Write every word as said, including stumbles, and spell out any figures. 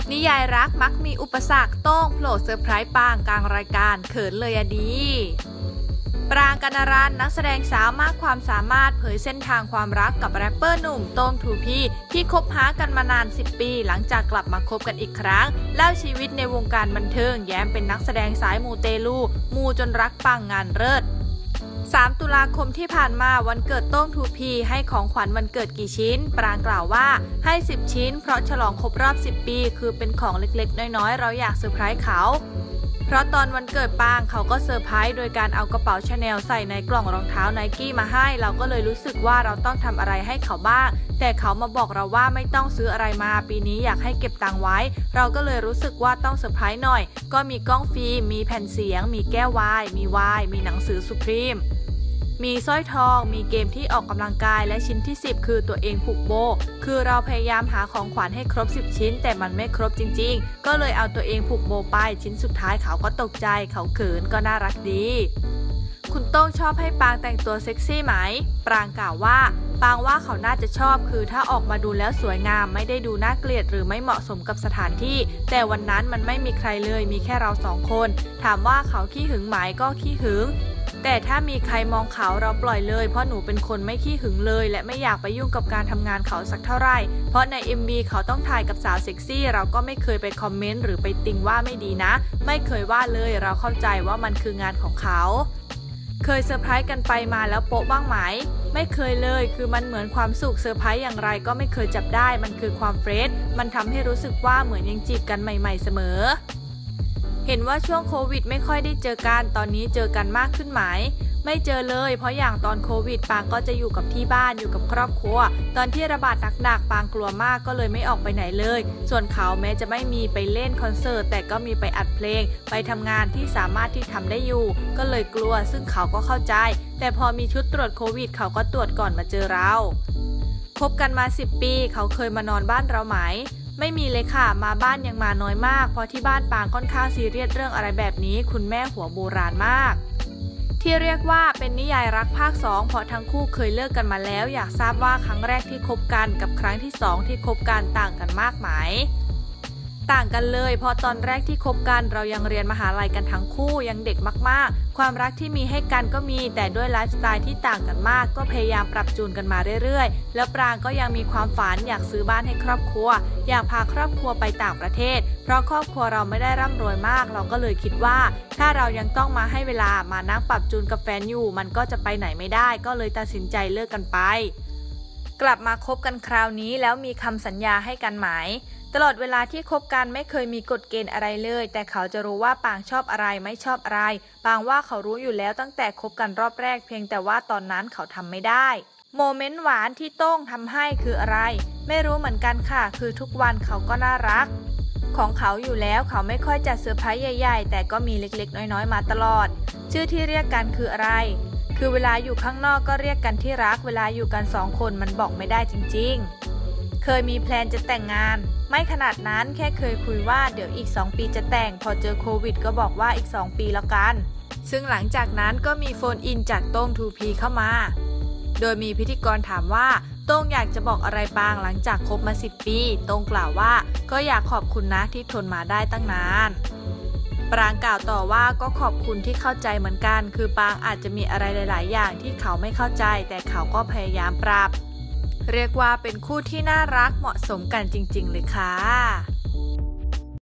นิยายรักมักมีอุปสรรคโต้งโผล่เซอร์ไพรส์ปางกลางรายการเขินเลยอะดีปรางกนรัตน์นักแสดงสาวมากความสามารถเผยเส้นทางความรักกับแรปเปอร์หนุ่มโต้ง ทู พี ที่คบหากันมานานสิบปีหลังจากกลับมาคบกันอีกครั้งเล่าชีวิตในวงการบันเทิงแย้มเป็นนักแสดงสายมูเตลูมูจนรักปังงานเลิศสามตุลาคมที่ผ่านมาวันเกิดโต้ง ทู พี ให้ของขวัญวันเกิดกี่ชิ้นปรางกล่าวว่าให้สิบชิ้นเพราะฉลองครบรอบสิบปีคือเป็นของเล็กๆน้อยๆเราอยากเซอร์ไพรส์เขาเพราะตอนวันเกิดปางเขาก็เซอร์ไพรส์โดยการเอากระเป๋าชาแนลใส่ในกล่องรองเท้าไนกี้มาให้เราก็เลยรู้สึกว่าเราต้องทำอะไรให้เขาบ้างแต่เขามาบอกเราว่าไม่ต้องซื้ออะไรมาปีนี้อยากให้เก็บตังค์ไว้เราก็เลยรู้สึกว่าต้องเซอร์ไพรส์หน่อยก็มีกล้องฟิล์มมีแผ่นเสียงมีแก้วไวน์มีไวน์มีหนังสือสุพรีมมีสร้อยทองมีเกมที่ออกกำลังกายและชิ้นที่สิบคือตัวเองผูกโบคือเราพยายามหาของขวัญให้ครบสิบชิ้นแต่มันไม่ครบจริงๆก็เลยเอาตัวเองผูกโบไปชิ้นสุดท้ายเขาก็ตกใจเขาเขินก็น่ารักดีคุณโต้งชอบให้ปางแต่งตัวเซ็กซี่ไหมปรางกล่าวว่าปางว่าเขาน่าจะชอบคือถ้าออกมาดูแล้วสวยงามไม่ได้ดูน่าเกลียดหรือไม่เหมาะสมกับสถานที่แต่วันนั้นมันไม่มีใครเลยมีแค่เราสองคนถามว่าเขาขี้หึงไหมก็ขี้หึงแต่ถ้ามีใครมองเขาเราปล่อยเลยเพราะหนูเป็นคนไม่ขี้หึงเลยและไม่อยากไปยุ่งกับการทำงานเขาสักเท่าไหร่เพราะใน เอ็ม วี เขาต้องถ่ายกับสาวเซ็กซี่เราก็ไม่เคยไปคอมเมนต์หรือไปติงว่าไม่ดีนะไม่เคยว่าเลยเราเข้าใจว่ามันคืองานของเขาเคยเซอร์ไพรส์กันไปมาแล้วโป๊ะบ้างไหมไม่เคยเลยคือมันเหมือนความสุขเซอร์ไพรส์อย่างไรก็ไม่เคยจับได้มันคือความเฟรชมันทำให้รู้สึกว่าเหมือนยังจีบกันใหม่ๆเสมอเห็นว่าช่วงโควิดไม่ค่อยได้เจอกันตอนนี้เจอกันมากขึ้นไหมไม่เจอเลยเพราะอย่างตอนโควิดปางก็จะอยู่กับที่บ้านอยู่กับครอบครัวตอนที่ระบาดหนักๆปางกลัวมากก็เลยไม่ออกไปไหนเลยส่วนเขาแม้จะไม่มีไปเล่นคอนเสิร์ตแต่ก็มีไปอัดเพลงไปทำงานที่สามารถที่ทำได้อยู่ก็เลยกลัวซึ่งเขาก็เข้าใจแต่พอมีชุดตรวจโควิดเขาก็ตรวจก่อนมาเจอเราคบกันมาสิบปีเขาเคยมานอนบ้านเราไหมไม่มีเลยค่ะมาบ้านยังมาน้อยมากเพราะที่บ้านปางค่อนข้างซีเรียสเรื่องอะไรแบบนี้คุณแม่หัวโบราณมากที่เรียกว่าเป็นนิยายรักภาคสองเพราะทั้งคู่เคยเลิกกันมาแล้วอยากทราบว่าครั้งแรกที่คบกันกับครั้งที่สองที่คบกันต่างกันมากไหมต่างกันเลยเพราะตอนแรกที่คบกันเรายังเรียนมหาลัยกันทั้งคู่ยังเด็กมากๆความรักที่มีให้กันก็มีแต่ด้วยไลฟ์สไตล์ที่ต่างกันมากก็พยายามปรับจูนกันมาเรื่อยๆแล้วปรางก็ยังมีความฝันอยากซื้อบ้านให้ครอบครัวอยากพาครอบครัวไปต่างประเทศเพราะครอบครัวเราไม่ได้ร่ำรวยมากเราก็เลยคิดว่าถ้าเรายังต้องมาให้เวลามานั่งปรับจูนกับแฟนอยู่มันก็จะไปไหนไม่ได้ก็เลยตัดสินใจเลิกกันไปกลับมาคบกันคราวนี้แล้วมีคำสัญญาให้กันไหมตลอดเวลาที่คบกันไม่เคยมีกฎเกณฑ์อะไรเลยแต่เขาจะรู้ว่าปางชอบอะไรไม่ชอบอะไรปางว่าเขารู้อยู่แล้วตั้งแต่คบกันรอบแรกเพียงแต่ว่าตอนนั้นเขาทำไม่ได้โมเมนต์หวานที่โต้งทำให้คืออะไรไม่รู้เหมือนกันค่ะคือทุกวันเขาก็น่ารักของเขาอยู่แล้วเขาไม่ค่อยจะเซอร์ไพรส์ใหญ่ๆแต่ก็มีเล็กๆน้อยๆมาตลอดชื่อที่เรียกกันคืออะไรคือเวลาอยู่ข้างนอกก็เรียกกันที่รักเวลาอยู่กันสองคนมันบอกไม่ได้จริงๆเคยมีแพลนจะแต่งงานไม่ขนาดนั้นแค่เคยคุยว่าเดี๋ยวอีกสองปีจะแต่งพอเจอโควิดก็บอกว่าอีกสองปีแล้วกันซึ่งหลังจากนั้นก็มีโฟนอินจากโต้ง ทู พี เข้ามาโดยมีพิธีกรถามว่าโต้งอยากจะบอกอะไรปางหลังจากคบมาสิบปีโต้งกล่าวว่าก็อยากขอบคุณนะที่ทนมาได้ตั้งนานปรางกล่าวต่อว่าก็ขอบคุณที่เข้าใจเหมือนกันคือปางอาจจะมีอะไรหลายๆอย่างที่เขาไม่เข้าใจแต่เขาก็พยายามปรับเรียกว่าเป็นคู่ที่น่ารักเหมาะสมกันจริงๆเลยค่ะ